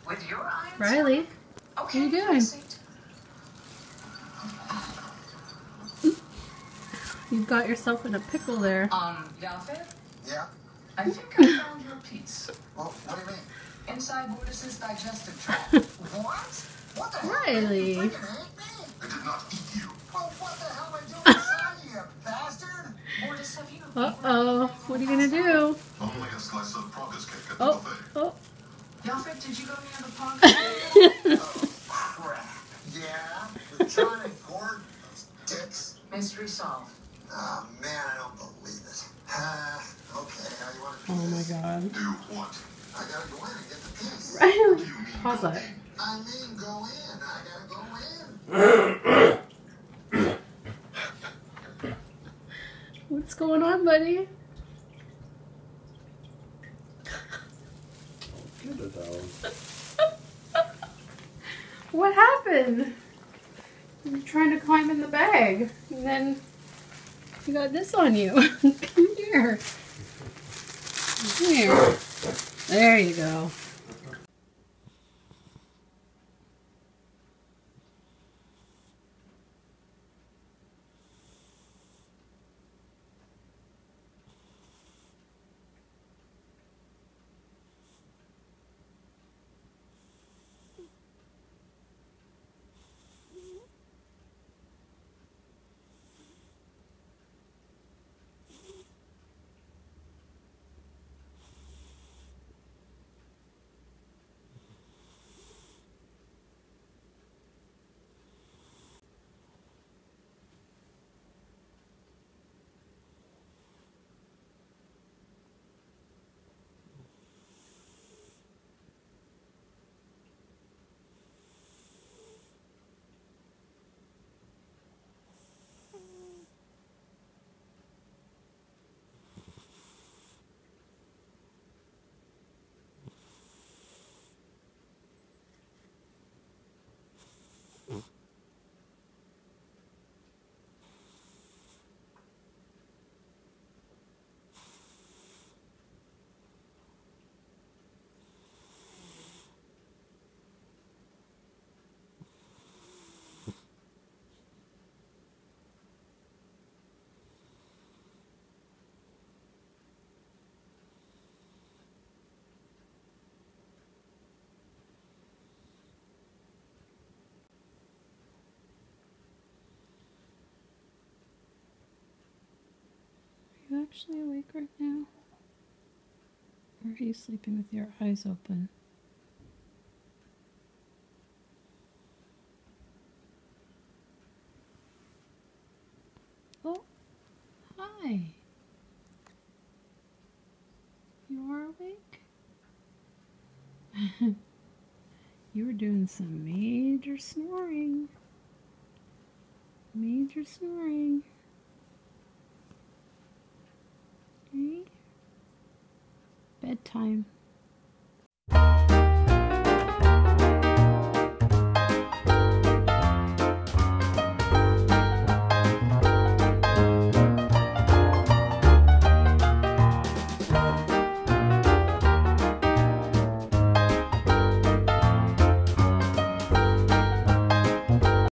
With your eye. Riley, Okay, what are you doing? You've got yourself in a pickle there. Yafet? Yeah? I think I found your piece. Well, what do you mean? Inside Mortis's digestive tract. What? What the hell? Riley. You freaking hate me? I did not eat you. Well, what the hell am I doing inside you, you bastard? Mortis, have you Uh-oh. What are you gonna do? Only a slice of progress cake at the Oh, buffet. oh. Yafet, did you go near the pond? Oh, crap. Yeah? With John and Gordon, those dicks. Mystery solved. Oh, man, I don't believe it. Okay, how you want to do Oh my this? god. Do what? I gotta go in and get the piece. Riley, You mean pause go that. in? I mean, go in. I gotta go in. What's going on, buddy? What happened? You're trying to climb in the bag, and then you got this on you. Come here. Come here. There you go. Are you actually awake right now? Or are you sleeping with your eyes open? Oh, hi. You are awake? You were doing some major snoring. Major snoring. Okay. Bedtime.